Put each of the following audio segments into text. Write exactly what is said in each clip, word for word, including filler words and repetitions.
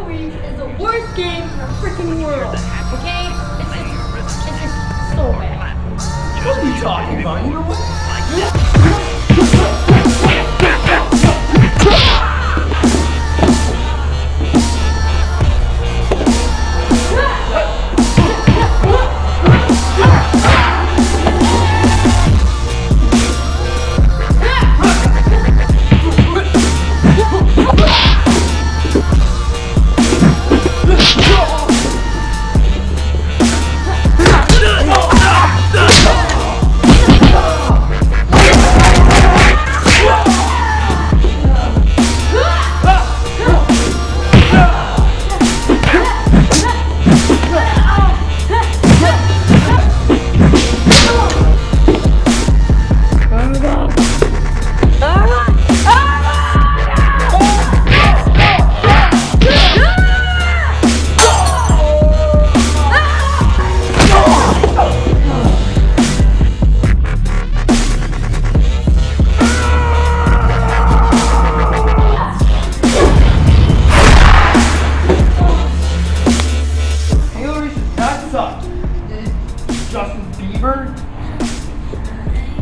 Week is the worst game in the freaking world. Okay? It's just, it's just so bad. What are you talking about? You know what?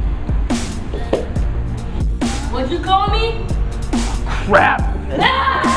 What'd you call me? Crap! Ah!